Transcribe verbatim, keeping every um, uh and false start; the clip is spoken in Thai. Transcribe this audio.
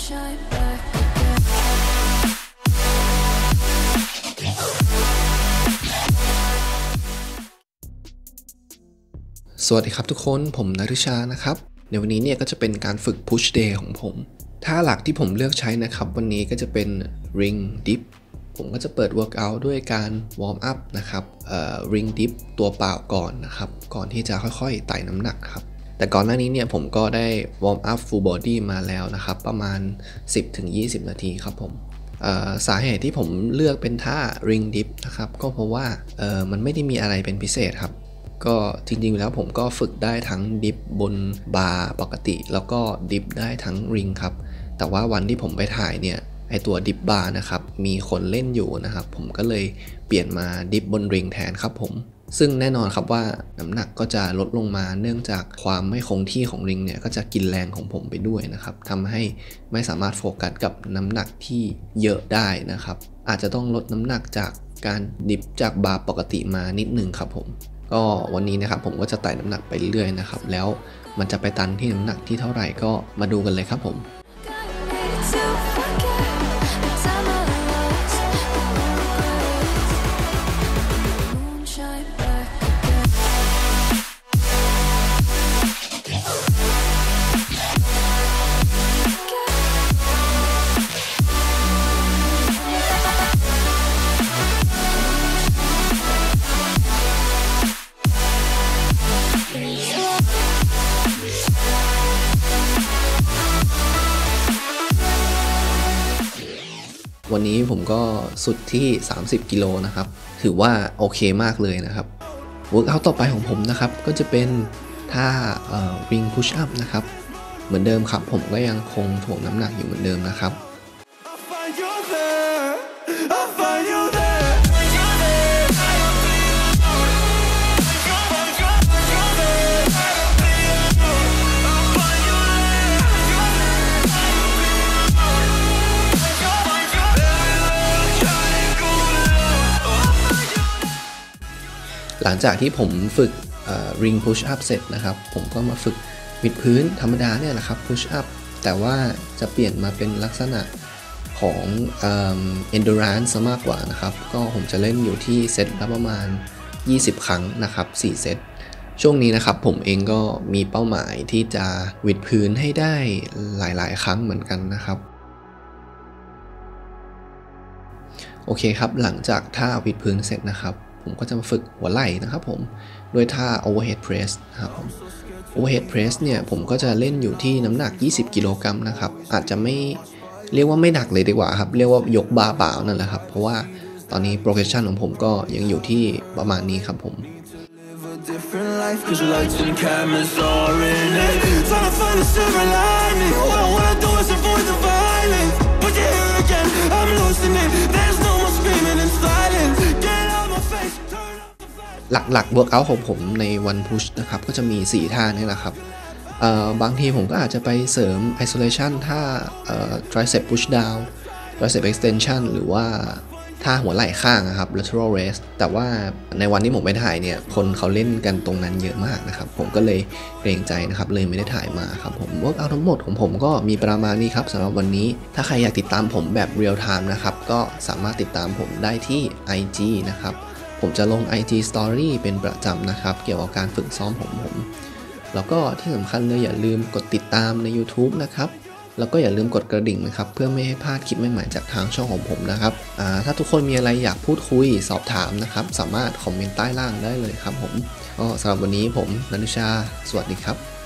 สวัสดีครับทุกคนผมนฤชานะครับในวันนี้เนี่ยก็จะเป็นการฝึก push day ของผมท่าหลักที่ผมเลือกใช้นะครับวันนี้ก็จะเป็น ring dip ผมก็จะเปิด workout ด้วยการ warm up นะครับเอ่อ ring dip ตัวเปล่าก่อนนะครับก่อนที่จะค่อยๆไต่น้ำหนักครับแต่ก่อนหน้านี้เนี่ยผมก็ได้ warm up full body มาแล้วนะครับประมาณ สิบถึงยี่สิบ นาทีครับผมสาเหตุที่ผมเลือกเป็นท่า ring dip นะครับก็เพราะว่ามันไม่ได้มีอะไรเป็นพิเศษครับก็จริงๆแล้วผมก็ฝึกได้ทั้งดิฟบนบาร์ปกติแล้วก็ดิฟได้ทั้งริงครับแต่ว่าวันที่ผมไปถ่ายเนี่ยไอตัวดิฟบาร์นะครับมีคนเล่นอยู่นะครับผมก็เลยเปลี่ยนมาดิฟบนริงแทนครับผมซึ่งแน่นอนครับว่าน้ำหนักก็จะลดลงมาเนื่องจากความไม่คงที่ของริงเนี่ยก็จะกินแรงของผมไปด้วยนะครับทำให้ไม่สามารถโฟกัสกับน้ำหนักที่เยอะได้นะครับอาจจะต้องลดน้ำหนักจากการดิฟจากบาร์ปกติมานิดนึงครับผมก็วันนี้นะครับผมก็จะไต่น้ำหนักไปเรื่อยๆนะครับแล้วมันจะไปตันที่น้ำหนักที่เท่าไหร่ก็มาดูกันเลยครับผมวันนี้ผมก็สุดที่สามสิบกิโลนะครับถือว่าโอเคมากเลยนะครับเวิร์กอัพต่อไปของผมนะครับก็จะเป็นท่าเอ่อ ring push up นะครับเหมือนเดิมครับผมก็ยังคงถ่วงน้ำหนักอยู่เหมือนเดิมนะครับหลังจากที่ผมฝึก ring push up เสร็จนะครับผมก็มาฝึกวิดพื้นธรรมดาเนี่ยแหละครับ push up แต่ว่าจะเปลี่ยนมาเป็นลักษณะของ endurance มากกว่านะครับก็ผมจะเล่นอยู่ที่เซตละประมาณยี่สิบครั้งนะครับสี่เซตช่วงนี้นะครับผมเองก็มีเป้าหมายที่จะวิดพื้นให้ได้หลายๆครั้งเหมือนกันนะครับโอเคครับหลังจากท่าวิดพื้นเสร็จนะครับผมก็จะมาฝึกหัวไหล่นะครับผมด้วยท่า overhead press นะครับผม overhead press เนี่ยผมก็จะเล่นอยู่ที่น้ำหนักยี่สิบกิโลกรัมนะครับอาจจะไม่เรียกว่าไม่หนักเลยดีกว่าครับเรียกว่ายกบาร์เปล่านั่นแหละครับเพราะว่าตอนนี้ progression ของผมก็ยังอยู่ที่ประมาณนี้ครับผมหลักๆ workout ของผมในวันพุชนะครับก็จะมีสี่ท่านี่แหละครับบางทีผมก็อาจจะไปเสริม isolation ท่า tricep push down tricep extension หรือว่าท่าหัวไหล่ข้างนะครับ lateral raise แต่ว่าในวันที่ผมไปถ่ายเนี่ยคนเขาเล่นกันตรงนั้นเยอะมากนะครับผมก็เลยเกรงใจนะครับเลยไม่ได้ถ่ายมาครับผม workout ทั้งหมดของผมก็มีประมาณนี้ครับสำหรับวันนี้ถ้าใครอยากติดตามผมแบบ real time นะครับก็สามารถติดตามผมได้ที่ ไอ จี นะครับผมจะลง ไอ จี Story เป็นประจำนะครับเกี่ยวกับการฝึกซ้อมผมผมแล้วก็ที่สำคัญเลยอย่าลืมกดติดตามใน YouTube นะครับแล้วก็อย่าลืมกดกระดิ่งนะครับเพื่อไม่ให้พลาดคลิปใหม่ๆจากทางช่องของผมนะครับถ้าทุกคนมีอะไรอยากพูดคุยสอบถามนะครับสามารถคอมเมนต์ใต้ล่างได้เลยครับผมก็สำหรับวันนี้ผมนฤชาสวัสดีครับ